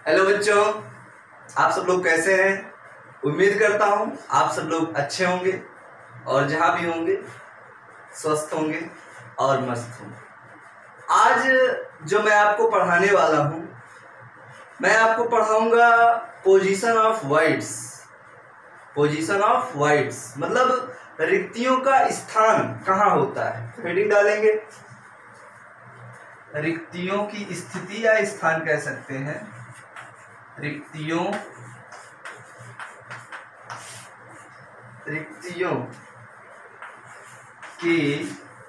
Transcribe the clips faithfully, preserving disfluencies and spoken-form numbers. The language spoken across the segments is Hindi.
हेलो बच्चों, आप सब लोग कैसे हैं। उम्मीद करता हूं आप सब लोग अच्छे होंगे और जहां भी होंगे स्वस्थ होंगे और मस्त होंगे। आज जो मैं आपको पढ़ाने वाला हूं, मैं आपको पढ़ाऊंगा position of words. Position of words मतलब रिक्तियों का स्थान कहाँ होता है। हेडिंग डालेंगे, रिक्तियों की स्थिति या स्थान कह सकते हैं। रिक्तियों रिक्तियों की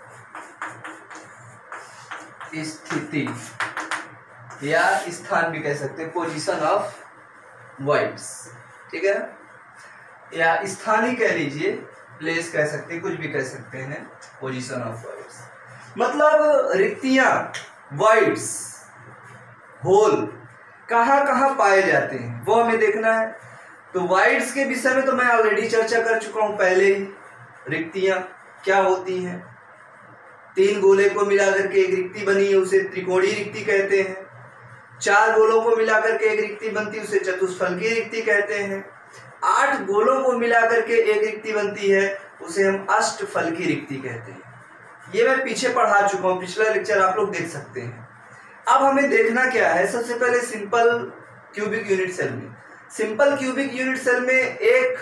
स्थिति या स्थान भी कह सकते हैं, पोजीशन ऑफ वर्ड्स। ठीक है, या स्थान ही कह लीजिए, प्लेस कह सकते हैं, कुछ भी कह सकते हैं। पोजीशन ऑफ वर्ड्स मतलब रिक्तियां, वर्ड्स, होल कहाँ कहाँ पाए जाते हैं वो हमें देखना है। तो वर्ड्स के विषय में तो मैं ऑलरेडी चर्चा कर चुका हूं पहले ही। रिक्तियां क्या होती हैं, तीन गोले को मिलाकर के एक रिक्ति बनी है, उसे त्रिकोणीय रिक्ति कहते हैं। चार गोलों को मिलाकर के एक रिक्ति बनती है, उसे चतुष्फलकीय रिक्ति कहते हैं। आठ गोलों को मिलाकर के एक रिक्ति बनती है, उसे हम अष्टफलकीय रिक्ति कहते हैं। ये मैं पीछे पढ़ा चुका हूं, पिछला लेक्चर आप लोग देख सकते हैं। अब हमें देखना क्या है, सबसे पहले सिंपल क्यूबिक यूनिट सेल में सिंपल क्यूबिक यूनिट सेल में एक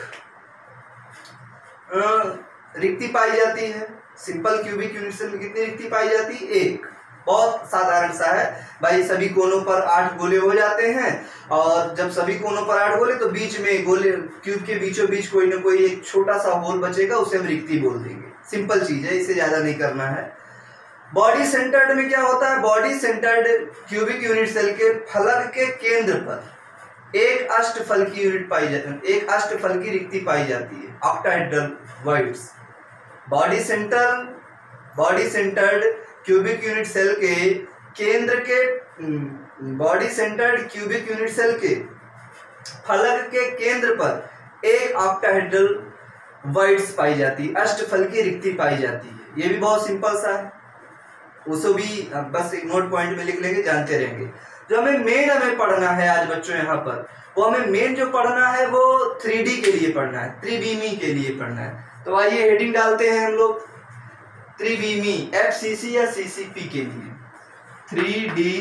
रिक्ति पाई जाती है। सिंपल क्यूबिक यूनिट सेल में कितनी रिक्ति पाई जाती है? एक। बहुत साधारण सा है भाई, सभी कोनों पर आठ गोले हो जाते हैं, और जब सभी कोनों पर आठ गोले तो बीच में गोले, क्यूब के बीचों बीच कोई ना कोई एक छोटा सा होल बचेगा, उसे हम रिक्ति बोल देंगे। सिंपल चीज है, इसे ज्यादा नहीं करना है। बॉडी सेंटर्ड में क्या होता है, body centred cubic unit cell के फलक के केंद्र पर एक अष्टफलकीय यूनिट पाई जाती है, एक अष्टफलकीय रिक्ति पाई जाती है, octahedral words. Body centre body centred cubic unit cell के केंद्र के body centred cubic unit cell के फलक के केंद्र पर एक ऑक्टाहेड्रल वर्ड्स पाई जाती है, अष्टफलकीय रिक्ति पाई जाती है। ये भी बहुत सिंपल सा है, उसको भी बस एक नोट पॉइंट में लिख लेंगे, जानते रहेंगे। जो हमें मेन हमें पढ़ना है आज बच्चों यहाँ पर, वो हमें मेन जो पढ़ना है वो थ्री डी के लिए पढ़ना है, त्रिविमी के लिए पढ़ना है। तो आइए हेडिंग डालते हैं हम लोग, त्रिविमी, एफ सी सी या सी सी पी के लिए। Three D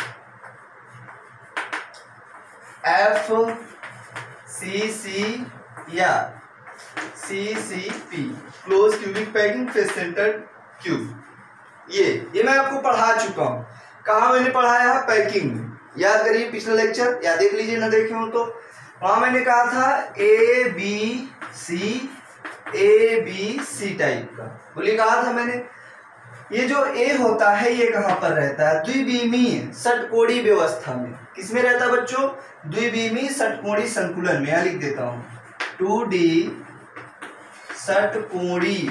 F C C या C C P, close cubic packing face centred cube. ये ये मैं आपको पढ़ा चुका हूं। कहाँ मैंने पढ़ाया है? पैकिंग में। याद करिए पिछला लेक्चर, या देख लीजिए ना देखे हो तो। वहां मैंने कहा था A B C, A B C type का, बोलिए कहा था मैंने। ये जो ए होता है ये कहाँ पर रहता है? द्विविमीय षटकोणीय व्यवस्था में। किसमें रहता है बच्चों? द्विविमीय षटकोणीय संकुलन में। यहां लिख देता हूं, टू डी षटकोणीय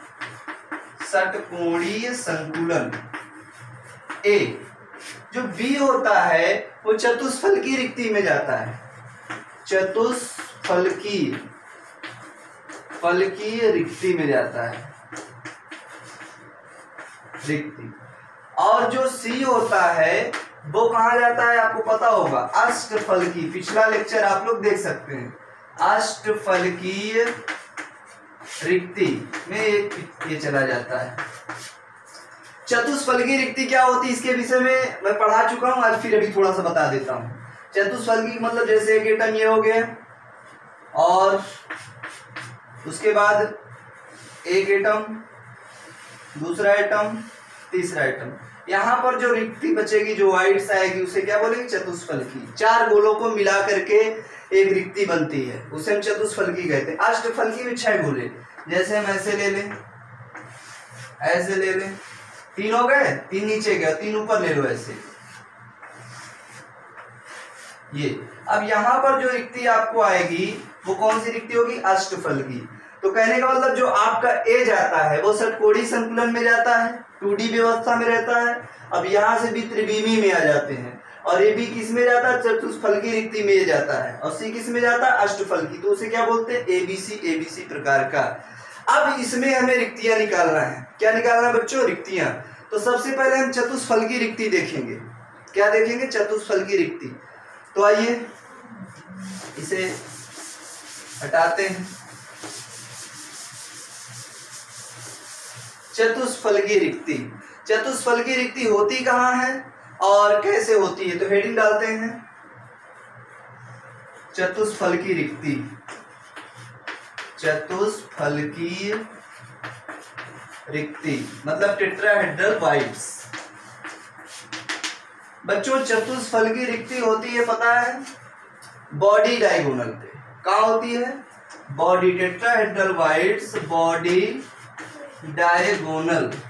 षटकोणीय संकुलन। ए जो बी होता है वो चतुष्फलकीय रिक्ति में जाता है, चतुष्फलकीय फलकीय रिक्ति में जाता है, रिक्ति। और जो सी होता है वो कहाँ जाता है आपको पता होगा? अष्टफलकीय। पिछला लेक्चर आप लोग देख सकते हैं, अष्टफलकीय रिक्ति में ये चला जाता है। चतुष्फलकीय रिक्ति क्या होती है इसके विषय में मैं पढ़ा चुका हूं, आज फिर अभी थोड़ा सा बता देता हूं। चतुष्फलकीय मतलब जैसे एक एटम ये हो गया, और उसके बाद एक एटम, दूसरा एटम, तीसरा एटम। यहां पर जो रिक्ति बचेगी, जो वाइड्स आएगी, उसे क्या बोलेंगे? चतुष्फलकीय। चार गोलों को मिला करके एक रिक्ति बनती है, उसे हम चतुष्फलकीय कहते हैं। अष्टफलकीय में छह गोले, जैसे हम ऐसे ले लें, ऐसे ले लें, तीन हो गए, तीन नीचे गए, तीन ऊपर ले लो ऐसे। ये अब यहां पर जो रिक्ति आपको आएगी वो कौन सी रिक्ति होगी? अष्टफलकीय। तो कहने का मतलब जो आपका ए जाता है वो षटकोणीय संकुलन में जाता है, टू डी व्यवस्था में रहता है। अब यहां से भी त्रिविमी में आ जाते हैं, और ये भी किस में जाता है? चतुष्फलकीय रिक्ति में जाता है। और सी किस में जाता है? अष्टफलकीय। तो उसे क्या बोलते हैं? एबीसी, एबीसी प्रकार का। अब इसमें हमें रिक्तियां निकालना है। क्या निकालना है बच्चों? रिक्तियां। तो सबसे पहले हम चतुष्फलकीय रिक्ति देखेंगे। क्या देखेंगे? चतुष्फलकीय रिक्ति। तो आइए इसे हटाते हैं। चतुष्फलकीय रिक्ति, चतुष्फलकीय रिक्ति होती कहाँ है और कैसे होती है, तो हेडिंग डालते हैं चतुष्फलकीय रिक्ति। चतुष्फलकीय रिक्ति मतलब टेट्राहेड्रल वाइड्स। बच्चों चतुष्फलकीय रिक्ति होती है पता है बॉडी डायगोनल पे। कहाँ होती है? Body, tetrahedral voids body diagonal,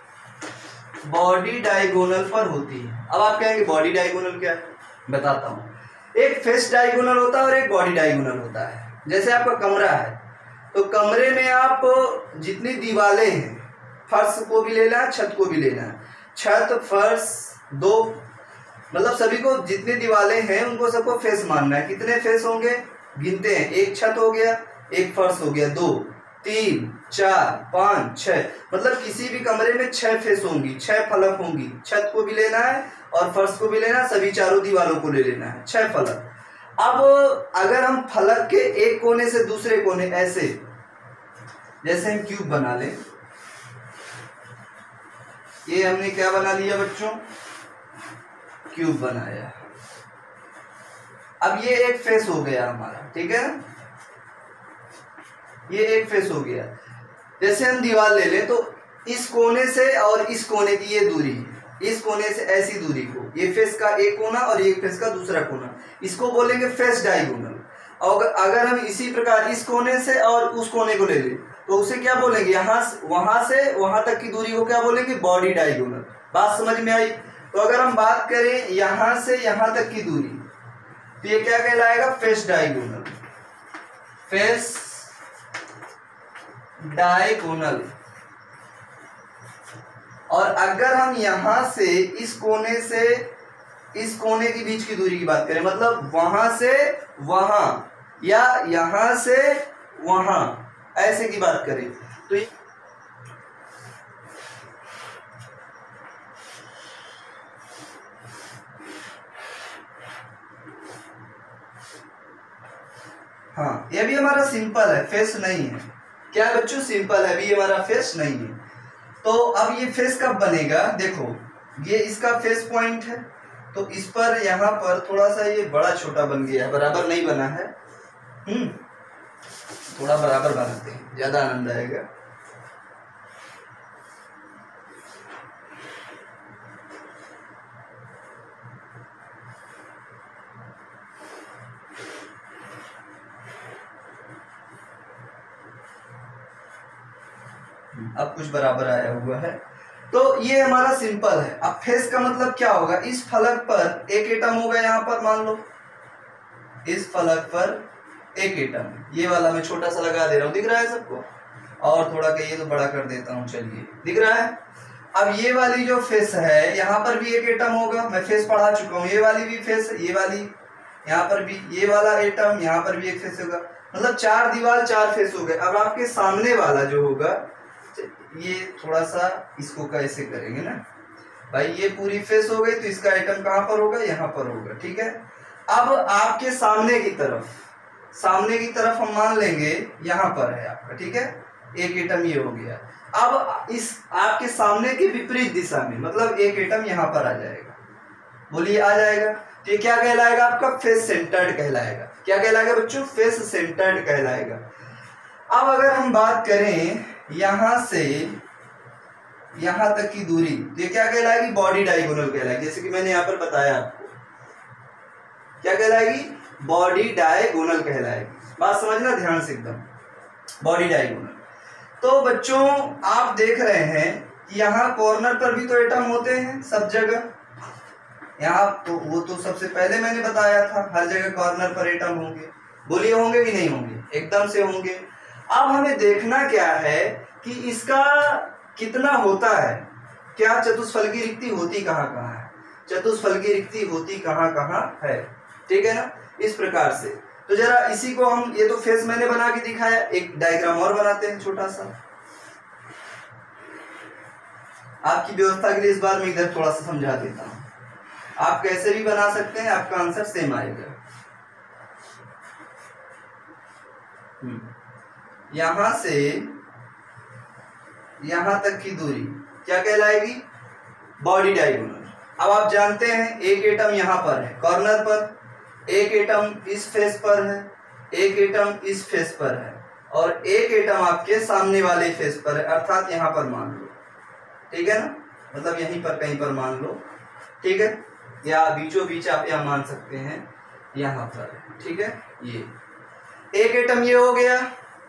body diagonal पर होती है। अब आप कहेंगे बॉडी डायगोनल क्या है, बताता हूं। एक फेस डायगोनल होता है और एक बॉडी डायगोनल होता है। जैसे आपका कमरा है तो कमरे में आप जितनी दीवारें हैं, फर्श को भी लेना है, छत को भी लेना है। छत, फर्श, दो मतलब सभी को जितनी दीवारें हैं उनको सबको फेस मानना है। कितने फेस होंगे गिनते हैं, एक छत हो गया, एक फर्श हो गया, दो, तीन, चार, पाँच, छह, मतलब किसी भी कमरे में छह फेस होंगी, छह फलक होंगी। छत को भी लेना है और फर्श को भी लेना है, सभी चारों दीवारों को ले लेना है, छह फलक। अब अगर हम फलक के एक कोने से दूसरे कोने ऐसे, जैसे हम क्यूब बना लें, ये हमने क्या बना लिया बच्चों, क्यूब बनाया। अब ये एक फेस हो गया हमारा, ठीक है, ये एक फेस हो गया। जैसे हम दीवार ले लें तो इस कोने से और इस कोने की ये दूरी, इस कोने से ऐसी दूरी को, ये फेस का एक कोना और ये फेस का दूसरा कोना, इसको बोलेंगे फेस डायगोनल। और अगर हम इसी प्रकार इस कोने से और उस कोने को ले लें तो उसे क्या बोलेंगे, यहाँ वहां से वहां तक की दूरी को क्या बोलेंगे, बॉडी डायगोनल। बात समझ में आई? तो अगर हम बात करें यहां से यहां तक की दूरी तो ये क्या कहलाएगा, फेस डायगोनल, फेस डायगोनल। और अगर हम यहां से इस कोने से इस कोने के बीच की दूरी की बात करें, मतलब वहां से वहां या यहां से वहां ऐसे की बात करें तो ये हाँ, ये भी हमारा सिंपल है, फेस नहीं है। क्या बच्चों, सिंपल है, भी हमारा फेस नहीं है। तो अब ये फेस कब बनेगा, देखो ये इसका फेस पॉइंट है तो इस पर यहाँ पर थोड़ा सा ये बड़ा छोटा बन गया है, बराबर नहीं बना है। हम्म थोड़ा बराबर बनाते हैं, ज्यादा आनंद आएगा। अब कुछ बराबर आया हुआ है। तो ये हमारा सिंपल है। अब फेस का मतलब क्या होगा, इस फलक पर एक एटम होगा, यहाँ पर मान लो इस फलक पर एक एटम, ये वाला मैं छोटा सा लगा दे रहा हूँ, दिख रहा है सबको, और थोड़ा कहिए तो बड़ा कर देता हूँ, चलिए दिख रहा है। अब ये वाली जो फेस है यहाँ पर भी एक एटम होगा, मैं फेस पढ़ा चुका हूँ, ये वाली भी फेस, ये वाली यहाँ पर भी, ये वाला एटम यहाँ पर भी एक फेस होगा, मतलब चार दीवार चार फेस हो गए। अब आपके सामने वाला जो होगा, ये थोड़ा सा इसको कैसे करेंगे ना भाई, ये पूरी फेस हो गई तो इसका एटम कहाँ पर होगा, यहाँ पर होगा, ठीक है। अब आपके सामने की तरफ, सामने की तरफ हम मान लेंगे यहाँ पर है आपका, ठीक है, एक एटम ये हो गया। अब इस आपके सामने के विपरीत दिशा में, मतलब एक एटम यहाँ पर आ जाएगा, बोलिए आ जाएगा, तो ये क्या कहलाएगा, आपका फेस सेंटर्ड कहलाएगा। क्या कहलाएगा बच्चों, फेस सेंटर्ड कहलाएगा। अब अगर हम बात करें यहां से यहां तक की दूरी, तो ये क्या कहलाएगी, बॉडी डायगोनल कहलाएगी। जैसे कि मैंने यहां पर बताया आपको, क्या कहलाएगी, बॉडी डायगोनल कहलाएगी। बात समझना ध्यान से एकदम, बॉडी डायगोनल। तो बच्चों आप देख रहे हैं कि यहाँ कॉर्नर पर भी तो एटम होते हैं सब जगह, यहाँ तो वो तो सबसे पहले मैंने बताया था, हर जगह कॉर्नर पर एटम होंगे, बोलिए होंगे कि नहीं होंगे, एकदम से होंगे। अब हमें देखना क्या है कि इसका कितना होता है, क्या चतुष्फलकीय रिक्ति होती कहाँ कहाँ है, चतुष्फलकीय रिक्ति होती कहाँ कहाँ है, ठीक है ना, इस प्रकार से। तो जरा इसी को हम, ये तो फेस मैंने बना के दिखाया, एक डायग्राम और बनाते हैं छोटा सा आपकी व्यवस्था के लिए। इस बार मैं इधर थोड़ा सा समझा देता हूँ। आप कैसे भी बना सकते हैं, आपका आंसर सेम आएगा। यहां से यहां तक की दूरी क्या कहलाएगी, बॉडी डायगोनल। अब आप जानते हैं एक एटम यहां पर है कॉर्नर पर, एक एटम इस फेस पर है, एक एटम इस फेस पर है, और एक एटम आपके सामने वाले फेस पर है, अर्थात यहां पर मान लो, ठीक है ना, मतलब यहीं पर कहीं पर मान लो, ठीक है, या बीचों बीच आप यहां मान सकते हैं, यहां पर, ठीक है। ये एक एटम ये हो गया,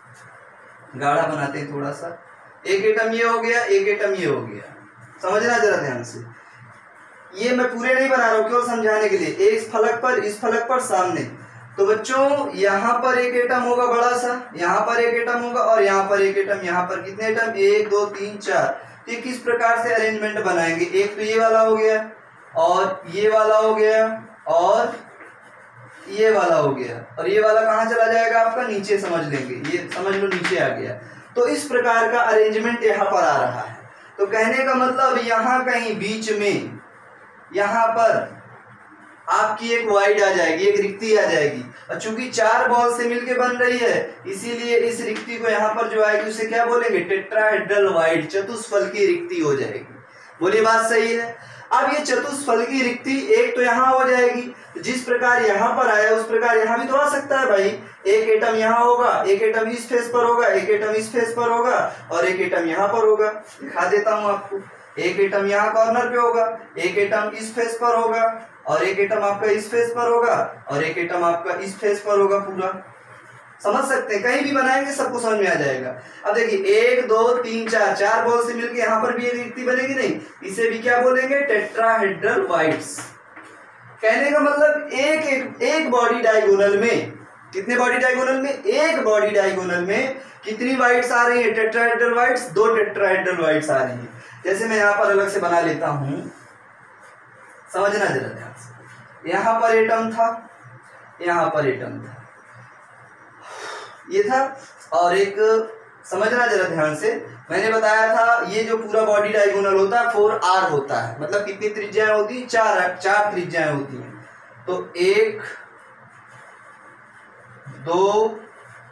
गाढ़ा बनाते हैं थोड़ा सा, एक एटम ये हो गया, एक एटम ये हो गया, समझना जरा ध्यान से, ये मैं पूरे नहीं बना रहा हूं केवल समझाने के लिए, एक फलक पर इस फलक पर सामने, तो बच्चों यहाँ पर एक एटम होगा बड़ा सा, यहाँ पर एक एटम होगा, और यहाँ पर एक एटम, यहाँ पर कितने एटम, एक दो तीन चार। तो ये किस प्रकार से अरेंजमेंट बनाएंगे, एक तो ये वाला हो गया, और ये वाला हो गया, और ये वाला हो गया, और ये वाला कहाँ चला जाएगा आपका, नीचे समझ लेंगे, ये समझ लो नीचे आ गया। तो इस प्रकार का अरेंजमेंट यहाँ पर आ रहा है। तो कहने का मतलब यहाँ कहीं बीच में, यहाँ पर आपकी एक वाइड आ जाएगी, एक रिक्ति आ जाएगी, और चूंकि चार बॉल से मिलके बन रही है, इसीलिए इस रिक्ति को यहाँ पर जो आएगी उसे क्या बोलेंगे, टेट्राहेड्रल वाइड, चतुष्फलकी रिक्ति हो जाएगी। बोलिए बात सही है। अब ये चतुष्फलकी रिक्ति एक तो यहाँ हो जाएगी, जिस प्रकार यहाँ पर आया उस प्रकार यहाँ भी तो आ सकता है भाई, एक एटम यहाँ होगा, एक एटम इस फेस पर होगा, एक एटम इस फेस पर होगा, और एक एटम यहाँ पर होगा। दिखा देता हूँ आपको, एक एटम यहाँ कॉर्नर पे होगा, एक एटम इस फेस पर होगा, और एक एटम आपका इस फेस पर होगा, और एक एटम आपका इस फेस पर होगा। पूरा समझ सकते हैं, कहीं भी बनाएंगे सबको समझ में आ जाएगा। अब देखिए एक दो तीन चार, चार बॉल से मिलके यहाँ पर भी एक रिक्ति बनेगी, नहीं, इसे भी क्या बोलेंगे, टेट्राहेड्रल वाइड्स। कहने का मतलब एक एक एक बॉडी डायगोनल में, कितने बॉडी डायगोनल में, एक बॉडी डायगोनल में कितनी वाइड्स आ रही है, टेट्राहेड्रल वाइड्स, दो टेट्राहेड्रल वाइड्स आ रही है। जैसे मैं यहाँ पर अलग से बना लेता हूं, समझना जरा ध्यान से, यहाँ पर एटम था, यहाँ पर एटम था, ये था, और एक समझना जरा ध्यान से, मैंने बताया था ये जो पूरा बॉडी डायगोनल होता है फोर आर होता है, मतलब कितनी त्रिज्याएं होती, चार चार त्रिज्याएं होती हैं। तो एक दो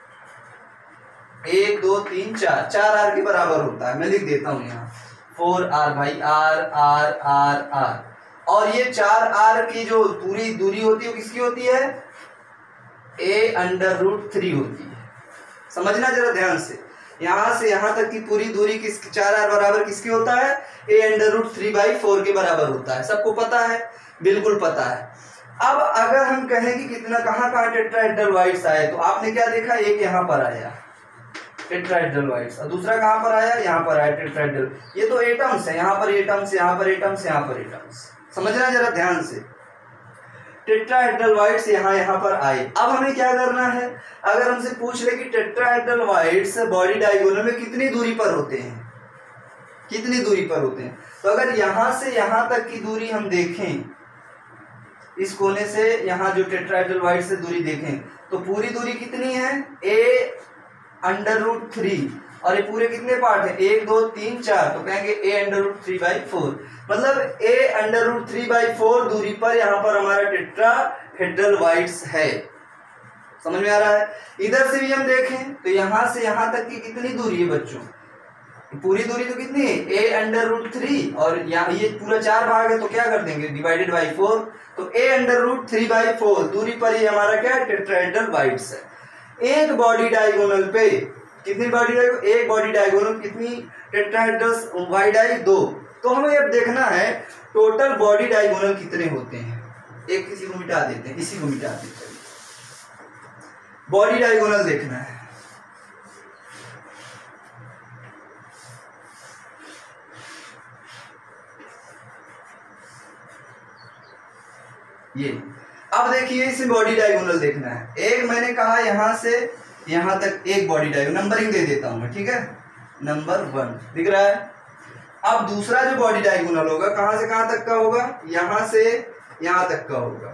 एक दो तीन चार, चार आर के बराबर होता है। मैं लिख देता हूं यहाँ फोर आर भाई, आर आर आर आर, और ये चार आर की जो पूरी दूरी होती है वो किसकी होती है, ए अंडर रूट थ्री होती है। समझना जरा ध्यान से, यहां से यहां तक की पूरी दूरी किस, चार आर बराबर किसकी होता है, a under root three by four के बराबर होता है। सबको पता है, बिल्कुल पता है। अब अगर हम कहें कि कितना कहाँ कहाँ टेट्राहेड्रल वाइड्स आए, तो आपने क्या देखा, एक यहाँ पर आया टेट्राहेड्रल वाइड्स, और दूसरा कहाँ पर आया, यहाँ पर आया टेट्राहेड्रल। ये तो एटम्स है, यहाँ पर एटम्स, यहाँ पर एटम्स, यहाँ पर एटम्स। समझना जरा ध्यान से, टेट्राहेड्रल वाइड्स यहाँ यहाँ पर आए। अब हमें क्या करना है, अगर हमसे पूछ ले कि टेट्राहेड्रल वाइड्स बॉडी डायगोनल में कितनी दूरी पर होते हैं, कितनी दूरी पर होते हैं, तो अगर यहाँ से यहाँ तक की दूरी हम देखें, इस कोने से यहाँ जो टेट्राहेड्रल वाइड से दूरी देखें, तो पूरी दूरी कितनी है, ए अंडर रूट थ्री, और ये पूरे कितने पार्ट है, एक दो तीन चार, तो कहेंगे a under root three by four, मतलब a under root three by four दूरी पर यहाँ पर हमारा टेट्राहेड्रल वाइड्स है। समझ में आ रहा है। इधर से भी हम देखें तो यहाँ से यहाँ तक की कितनी दूरी है बच्चों, पूरी दूरी तो कितनी है, ए अंडर रूट थ्री, और यहाँ ये पूरा चार भाग है तो क्या कर देंगे, डिवाइडेड बाई फोर, तो a under root three by four दूरी पर ही हमारा क्या है, टेट्राहेड्रल वाइड्स है। एक बॉडी डायगोनल पे कितनी बॉडी डायगोनल, एक बॉडी डायगोनल कितनी टेट्राहेड्रल्स वाइड आई, दो। तो हमें अब देखना है टोटल बॉडी डायगोनल कितने होते हैं। एक किसी को मिटा देते हैं, इसी को मिटा देते हैं, बॉडी डायगोनल देखना है। ये अब देखिए इसे बॉडी डायगोनल देखना है। एक मैंने कहा यहां से यहां तक एक बॉडी डायगोनल, नंबरिंग दे देता हूं मैं, ठीक है, नंबर वन दिख रहा है। अब दूसरा जो बॉडी डायगोनल होगा कहां से कहां तक का होगा, यहां से यहां तक का होगा,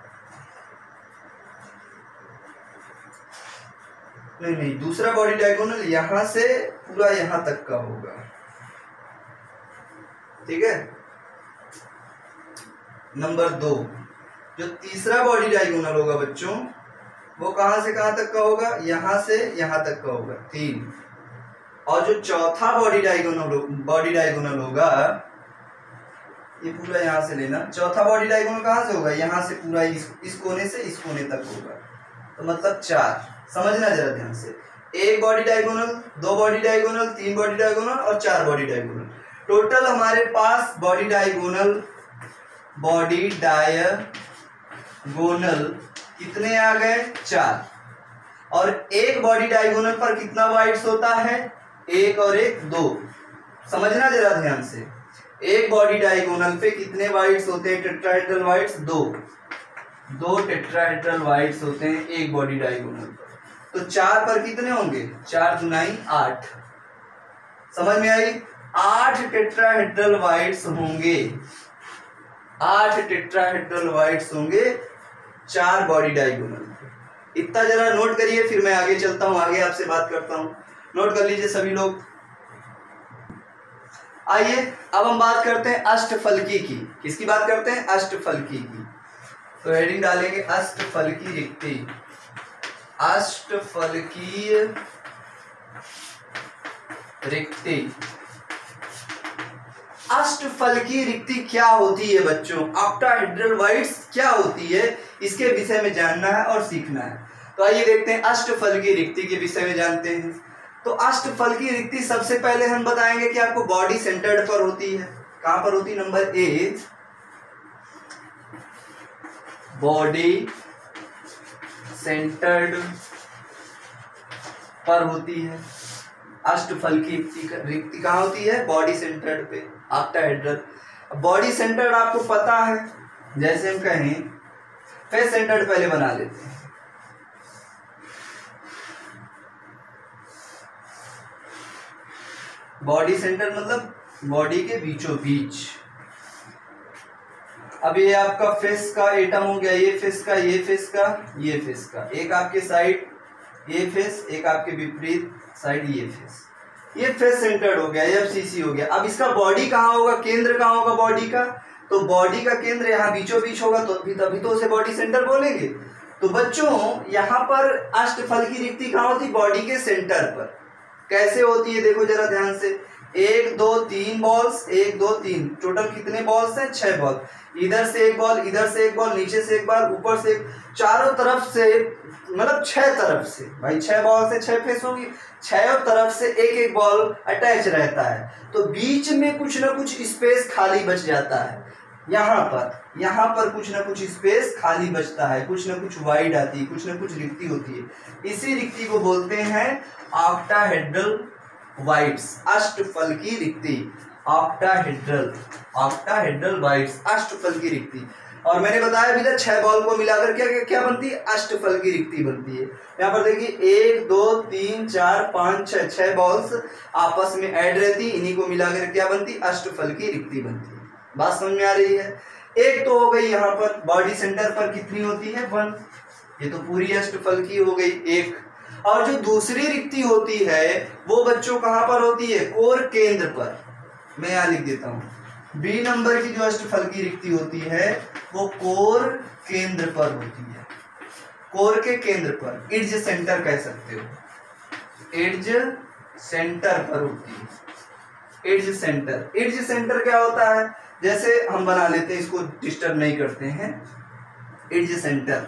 नहीं नहीं दूसरा बॉडी डायगोनल यहां से पूरा यहां तक का होगा, ठीक है। नंबर दो। जो तीसरा बॉडी डायगोनल होगा बच्चों वो कहां से कहां तक का होगा, यहां से यहां तक का होगा, तीन। और जो चौथा बॉडी डायगोनल बॉडी डायगोनल होगा ये पूरा यहां से लेना, चौथा बॉडी डायगोनल कहां से होगा, यहां से पूरा इस, इस कोने से इस कोने तक होगा, तो मतलब चार। समझना जरा ध्यान से, एक बॉडी डायगोनल, दो बॉडी डायगोनल, तीन बॉडी डायगोनल और चार बॉडी डायगोनल। टोटल हमारे पास बॉडी डायगोनल बॉडी डायगोनल कितने आ गए, चार। और एक बॉडी डायगोनल पर कितना वाइड्स होता है, एक और एक दो। समझना जरा ध्यान से, एक बॉडी डायगोनल पे कितने वाइड्स होते हैं, टेट्राहेड्रल वाइड्स दो, दो टेट्राहेड्रल वाइड्स होते हैं एक बॉडी डायगोनल पर। तो चार पर कितने होंगे, चार दुनाई आठ। समझ में आई, आठ टेट्राहेड्रल वाइड्स होंगे, आठ टेट्राहेड्रल वाइड्स होंगे चार बॉडी डायगोनल। इतना जरा नोट करिए, फिर मैं आगे चलता हूं, आगे आपसे बात करता हूं। नोट कर लीजिए सभी लोग। आइए अब हम बात करते हैं अष्टफलकी की। किसकी बात करते हैं, अष्टफलकी की। तो हेडिंग डालेंगे अष्टफलकी रिक्ति। अष्टफलकीय रिक्ति। अष्टफलकीय रिक्ति क्या होती है बच्चों, ऑक्टाहेड्रल वाइड्स क्या होती है, इसके विषय में जानना है और सीखना है। तो आइए देखते हैं अष्टफलकीय रिक्ति के विषय में जानते हैं। तो अष्टफलकीय रिक्ति सबसे पहले हम बताएंगे कि आपको बॉडी सेंटर्ड पर होती है। कहां पर होती है, नंबर ए बॉडी सेंटर्ड पर होती है। अष्टफलकीय रिक्ति कहां होती है, बॉडी सेंटर्ड पे, ऑक्टाहेड्रल। बॉडी सेंटर्ड आपको पता है, जैसे हम कहें फेस सेंटर्ड पहले बना लेते हैं। बॉडी सेंटर मतलब बॉडी के बीचों बीच। अब ये आपका फेस का एटम हो गया, ये फेस का, ये फेस का, ये फेस का, एक आपके साइड ये फेस, एक आपके विपरीत साइड ये फेस। ये फेस सेंटर्ड हो गया, ये एफसीसी हो गया। अब इसका बॉडी कहाँ होगा, केंद्र कहाँ होगा बॉडी का, तो बॉडी का केंद्र यहाँ बीचों बीच होगा, तो अभी तभी तो उसे बॉडी सेंटर बोलेंगे। तो बच्चों यहाँ पर अष्टफलकीय रिक्ति कहाँ होती, बॉडी के सेंटर पर। कैसे होती है देखो जरा ध्यान से, एक दो तीन बॉल्स, एक दो तीन, टोटल कितने बॉल्स हैं, छह बॉल। इधर से एक बॉल, इधर से एक बॉल, नीचे से एक बॉल, ऊपर से एक, चारों तरफ से, मतलब छह तरफ से, भाई छह बॉल से छह फेस होगी, छह तरफ से एक एक बॉल अटैच रहता है, तो बीच में कुछ ना कुछ स्पेस खाली बच जाता है। यहाँ पर यहाँ पर कुछ ना कुछ स्पेस खाली बचता है, कुछ ना कुछ वाइड आती है, कुछ ना कुछ रिक्ति होती है। इसी रिक्ति को बोलते हैं ऑक्टाहेड्रल वाइड्स, अष्टफलकीय रिक्ति। ऑक्टाहेड्रल ऑक्टाहेड्रल वाइड्स, अष्टफलकीय रिक्ति। और मैंने बताया भी था छह बॉल को मिलाकर क्या क्या, क्या बनती है, अष्टफलकीय रिक्ति बनती है। यहाँ पर देखिए एक दो तीन चार पाँच छह, छह बॉल्स आपस में ऐड रहती, इन्हीं को मिलाकर क्या बनती, अष्टफलकीय रिक्ति बनती है। बात समझ में आ रही है। एक तो हो गई यहाँ पर बॉडी सेंटर पर कितनी होती है, वन, ये तो पूरी अष्टफलकीय हो गई एक। और जो दूसरी रिक्ति होती है वो बच्चों कहाँ पर होती है, कोर केंद्र पर। मैं यहाँ लिख देता हूँ, बी नंबर की जो अष्टफलकीय रिक्ति होती है वो कोर केंद्र पर होती है। कोर के केंद्र पर, इड्ज सेंटर कह सकते हो, इड्ज सेंटर पर होती है। इड्ज सेंटर, इड्ज सेंटर क्या होता है, जैसे हम बना लेते हैं, इसको डिस्टर्ब नहीं करते हैं। इड्ज सेंटर,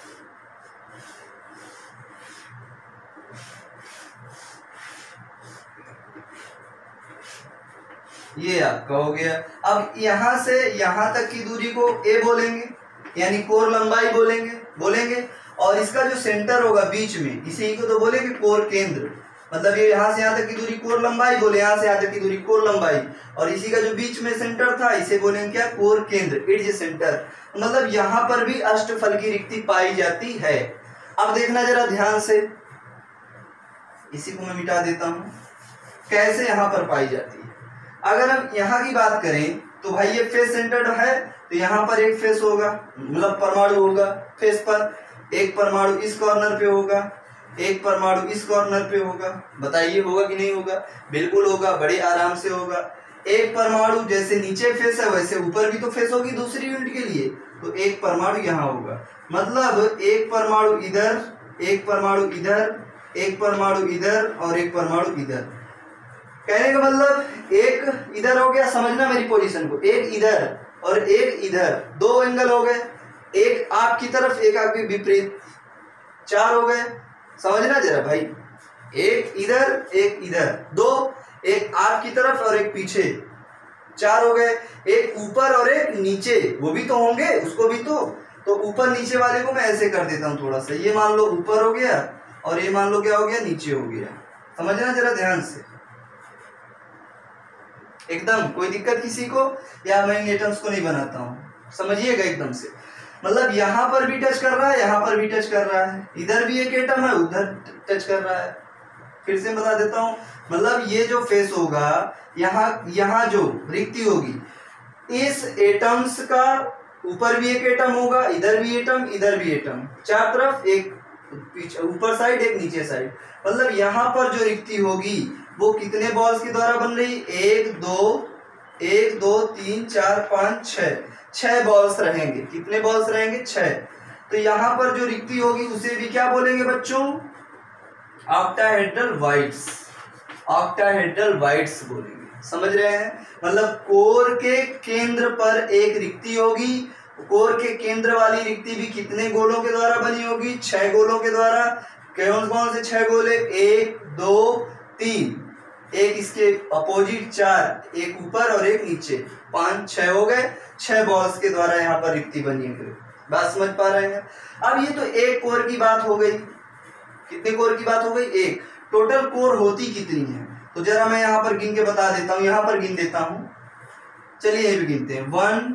ये आपका हो गया। अब यहां से यहां तक की दूरी को ए बोलेंगे, यानी कोर लंबाई बोलेंगे बोलेंगे और इसका जो सेंटर होगा बीच में, इसी को तो बोलेंगे कोर केंद्र। मतलब ये यहाँ से यहाँ तक की दूरी कोर लंबाई बोले, यहाँ से यहाँ तक की दूरी कोर लंबाई, और इसी का जो बीच में सेंटर था इसे बोलेंगे क्या, कोर केंद्र, इड्ज सेंटर। मतलब यहाँ पर भी अष्टफलकीय रिक्ति पाई जाती है। अब देखना जरा ध्यान से, इसी को मैं मिटा देता हूँ, कैसे यहाँ पर पाई जाती है। अगर हम यहाँ की बात करें तो भाई ये फेस सेंटर्ड है, तो यहाँ पर एक फेस होगा, मतलब परमाणु होगा फेस पर, एक परमाणु इस कॉर्नर पे होगा, एक परमाणु इस कॉर्नर पे होगा। बताइए होगा कि नहीं होगा, बिल्कुल होगा, बड़े आराम से होगा। एक परमाणु जैसे नीचे फेस है वैसे ऊपर भी तो फेस होगी दूसरी यूनिट के लिए, तो एक परमाणु यहाँ होगा। मतलब एक परमाणु इधर, एक परमाणु इधर, एक परमाणु इधर और एक परमाणु इधर। कहने का मतलब एक इधर हो गया, समझना मेरी पोजीशन को, एक इधर और एक इधर, दो एंगल हो गए, एक आपकी तरफ एक आपके विपरीत, चार हो गए। समझना जरा भाई, एक इधर एक इधर, दो, एक आपकी तरफ और एक पीछे, चार हो गए। एक ऊपर और एक नीचे, वो भी तो होंगे, उसको भी तो तो ऊपर नीचे वाले को मैं ऐसे कर देता हूँ थोड़ा सा, ये मान लो ऊपर हो गया और ये मान लो क्या हो गया, नीचे हो गया। समझना जरा ध्यान से, एकदम कोई दिक्कत किसी को, या मैं एटम्स को नहीं बनाता हूँ, समझिएगा एकदम से। मतलब यहाँ पर भी टच कर रहा है, यहाँ पर भी टच कर रहा है, इधर भी एक एटम है उधर टच कर रहा है। फिर से बता देता हूँ, मतलब ये जो फेस होगा, यहाँ यहाँ जो रिक्ति होगी, इस एटम्स का ऊपर भी एक एटम होगा, इधर भी एटम, इधर भी एटम, चार तरफ एक पीछे, ऊपर साइड एक नीचे साइड। मतलब यहाँ पर जो रिक्ति होगी वो कितने बॉल्स के द्वारा बन रही, एक दो एक दो तीन चार पाँच छः, छह बॉल्स रहेंगे। कितने बॉल्स रहेंगे, छह। तो यहाँ पर जो रिक्ति होगी उसे भी क्या बोलेंगे बच्चों, ऑक्टाहेड्रल वाइड्स, ऑक्टाहेड्रल वाइड्स बोलेंगे। समझ रहे हैं, मतलब कोर के केंद्र पर एक रिक्ति होगी, कोर के केंद्र वाली रिक्ति भी कितने गोलों के द्वारा बनी होगी, छह गोलों के द्वारा। कौन कौन से छह गोले, एक दो तीन, एक इसके अपोजिट चार, एक ऊपर और एक नीचे, पांच, छह हो गए। छह बॉल्स के द्वारा यहाँ पर रिक्ति बनी है। बात समझ पा रहे हैं। अब ये तो एक कोर की बात हो गई, कितने कोर की बात हो गई, एक। टोटल कोर होती कितनी है, तो जरा मैं यहाँ पर गिन के बता देता हूँ, यहाँ पर गिन देता हूँ। चलिए ये भी गिनते हैं, वन,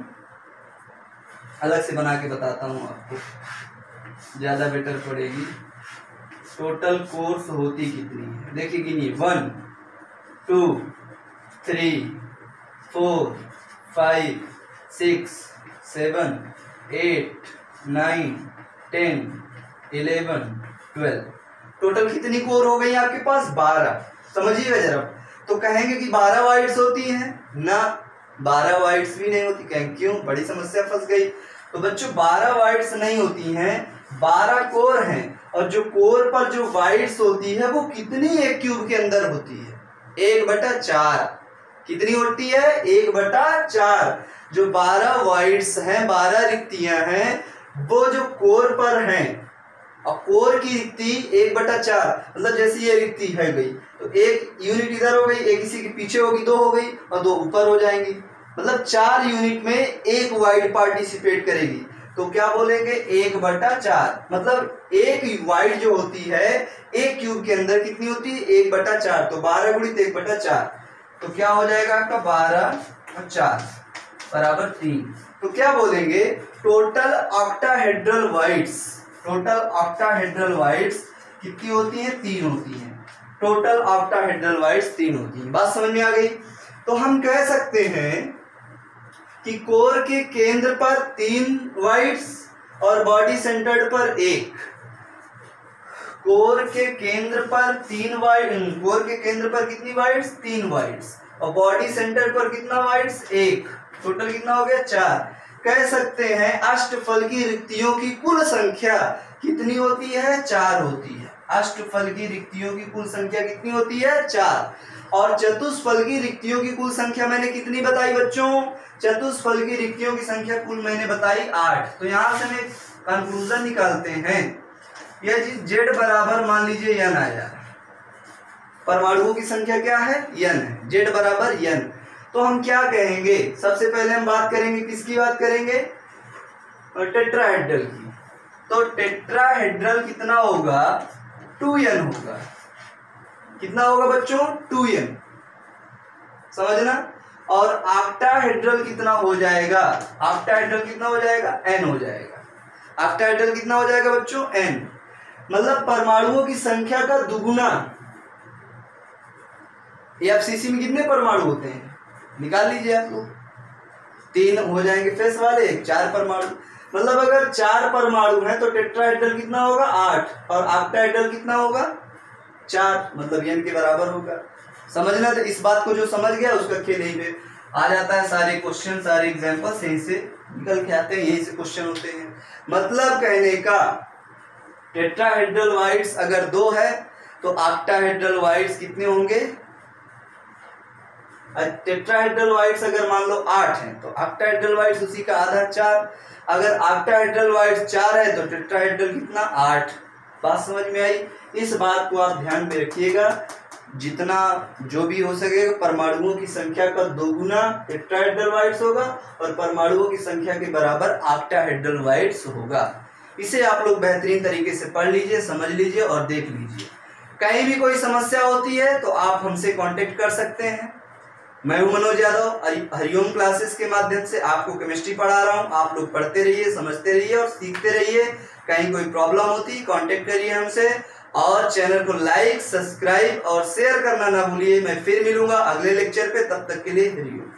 अलग से बना के बताता हूँ आपको, ज्यादा बेटर पड़ेगी। टोटल कोर्स होती कितनी है, देखिए गिनिए, one two three four five six seven eight nine ten eleven twelve. Total कितनी कोर हो गई आपके पास, बारह। समझिएगा जरा, तो कहेंगे कि बारह वाइड्स होती हैं ना, बारह वाइड्स भी नहीं होती। कहेंगे क्यों, बड़ी समस्या फंस गई। तो बच्चों बारह वाइड्स नहीं होती हैं, बारह कोर हैं, और जो कोर पर जो वाइड्स होती है वो कितनी एक क्यूब के अंदर होती है, एक बटा चार। कितनी होती है, एक बटा चार। जो बारह वाइड्स हैं, बारह रिक्तियां हैं, वो जो कोर पर हैं, और कोर की रिक्ति एक बटा चार, मतलब जैसे ये रिक्ति है गई, तो एक यूनिट इधर हो गई, एक इसी के पीछे होगी, दो हो गई, और दो ऊपर हो जाएंगी। मतलब चार यूनिट में एक वाइड पार्टिसिपेट करेगी, तो क्या बोलेंगे, एक बटा चार। मतलब एक वाइड जो होती है एक क्यूब के अंदर कितनी होती है, एक बटा चार। तो बारह गुणित एक बटा चार, तो क्या हो जाएगा आपका, बारह और चार बराबर तीन। तो क्या बोलेंगे, total octahedral voids, total octahedral voids कितनी होती हैं, तीन होती हैं। टोटल ऑक्टाहेड्रल वाइड्स तीन होती हैं। बात समझ में आ गई। तो हम कह सकते हैं कि कोर के केंद्र पर तीन वाइड्स और बॉडी सेंटर्ड पर एक। कोर के केंद्र पर तीन वाइड, कोर के केंद्र पर कितनी वाइड्स, तीन वाइड्स, और बॉडी सेंटर पर कितना वाइड्स, एक। टोटल कितना हो गया, चार। कह सकते हैं अष्टफल की रिक्तियों की कुल संख्या कितनी होती है, चार होती है। अष्टफल की रिक्तियों की कुल संख्या कितनी होती है, चार। और चतुष्फल की रिक्तियों की कुल संख्या मैंने कितनी बताई बच्चों, चतुष्फल की रिक्तियों की संख्या कुल मैंने बताई आठ। तो यहां से हम एक कंक्लूजन निकालते हैं, यह चीज जेड बराबर मान लीजिए एन आया, परमाणुओं की संख्या क्या है, एन है, जेड बराबर एन। तो हम क्या कहेंगे, सबसे पहले हम बात करेंगे, किसकी बात करेंगे, टेट्राहेड्रल की। तो टेट्राहेड्रल कितना होगा, टू एन होगा। कितना होगा बच्चों, टू एन, समझना। और ऑक्टाहेड्रल कितना हो जाएगा, ऑक्टाहेड्रल कितना हो जाएगा, एन हो जाएगा। ऑक्टाहेड्रल कितना हो जाएगा बच्चों, एन। मतलब परमाणुओं की संख्या का दुगुना। एफसीसी में कितने परमाणु होते हैं, निकाल लीजिए आप लोग, तीन हो जाएंगे फेस वाले, चार परमाणु। मतलब अगर चार परमाणु हैं तो टेट्राहेड्रल कितना होगा, आठ, और ऑक्टाहेड्रल कितना होगा, चार, मतलब एन के बराबर होगा। समझना। तो इस बात को जो समझ गया उसका खेल यही पे आ जाता है, सारे क्वेश्चन सारे एग्जाम्पल्स यहीं से निकल के आते हैं, यही से क्वेश्चन होते हैं। मतलब कहने का टेट्राहेड्रल वाइड्स अगर दो है तो ऑक्टाहेड्रल वाइड्स कितने होंगे? टेट्राहेड्रल वाइड्स अगर मान लो आठ है तो ऑक्टाहेड्रल वाइड्स उसी का आधा चार। अगर ऑक्टाहेड्रल वाइड्स चार है तो टेट्राहेड्रल कितना? आठ। बात समझ में आई? इस बात को आप ध्यान में रखिएगा, जितना जो भी हो सके परमाणुओं की संख्या का दोगुना टेट्राहेड्रल वाइड्स होगा और परमाणुओं की संख्या के बराबर ऑक्टाहेड्रल वाइड्स होगा। इसे आप लोग बेहतरीन तरीके से पढ़ लीजिए, समझ लीजिए और देख लीजिए। कहीं भी कोई समस्या होती है तो आप हमसे कांटेक्ट कर सकते हैं। मैं हूं मनोज यादव, हरिओम क्लासेस के माध्यम से आपको केमिस्ट्री पढ़ा रहा हूं। आप लोग पढ़ते रहिए, समझते रहिए और सीखते रहिए। कहीं कोई प्रॉब्लम होती कांटेक्ट करिए हमसे और चैनल को लाइक, सब्सक्राइब और शेयर करना ना भूलिए। मैं फिर मिलूंगा अगले लेक्चर पे, तब तक के लिए हरिओम।